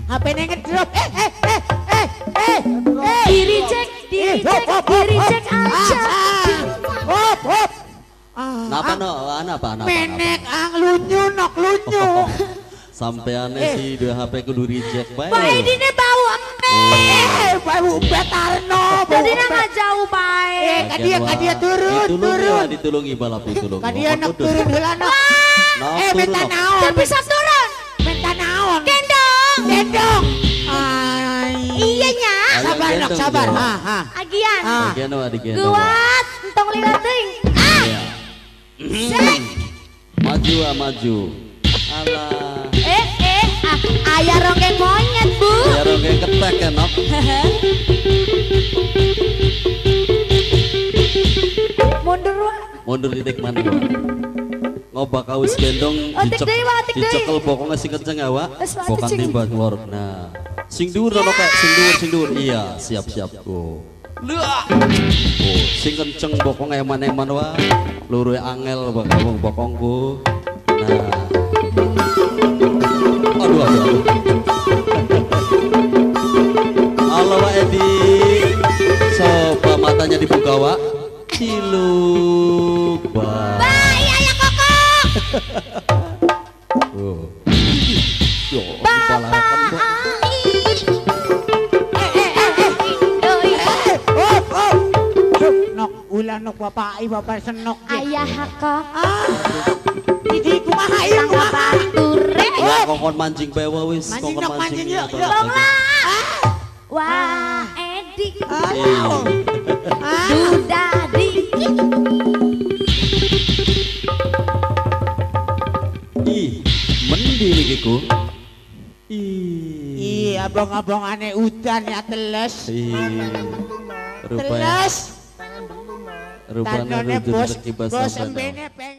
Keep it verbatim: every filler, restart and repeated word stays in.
H P-nya ngedrop. Eh eh eh eh eh. Diri cek, diri cek, diri cek aja. Hop hop. Napa no? Napa napa? Menek ang lunyu nok lunyu. Sampeane si dua H P kudu reject bae. Pak Edi ini bau embe. Eh, bau betarno. Jadi nggak jauh baik. Eh, kadia kadia turun turun. Ditulungi balapu tulung. Kadia nok turun heula nok. Eh, minta naon? Tapi bisa turun. Minta naon? Gendong. Gendong. Ay. Iya nya. Sabar nok sabar. Ha ha. Agian. Agian mah digendong. Kuat. Entong lihat ting. Ah. Sek. Maju ah maju. Alah. Eh eh ah, ayah ronggeng monyet bu. Ayah ronggeng ketek ya nok. Mundur wa. Mundur titik mana wa? Ngobak awis gendong dicek dicekel bokongnya si kenceng ya wa. Bokong timbang keluar. Nah, sing dhuwur ono kayak sing dhuwur sing dhuwur. Iya, siap-siap. Oh. Oh, sing kenceng bokongnya eman-eman wa. Luruhe angel bakal bokongku. Nah. Aduh, aduh, aduh. Halo Pak Edi. Coba matanya dibuka Wak. Ciluk Pak. Bahaya ya koko. Oh. Yo, dibalakan Pak. Nok ulah nok bapak i bapak senok. Ayah kok. Idi kumaha ieu kumaha? Ture. Ya kongkon mancing bewa wis, Mancing kongkon nok mancing mancing. yuk. Tolong lah. Wah, Edi. Aduh. Duda dikit. Ih, mending iki ku. Ih, abang-abangane udan ya teles. Ih. Rupanya Teles. rupanya Tanone rujut bos rezeki bos bahasa embene pengen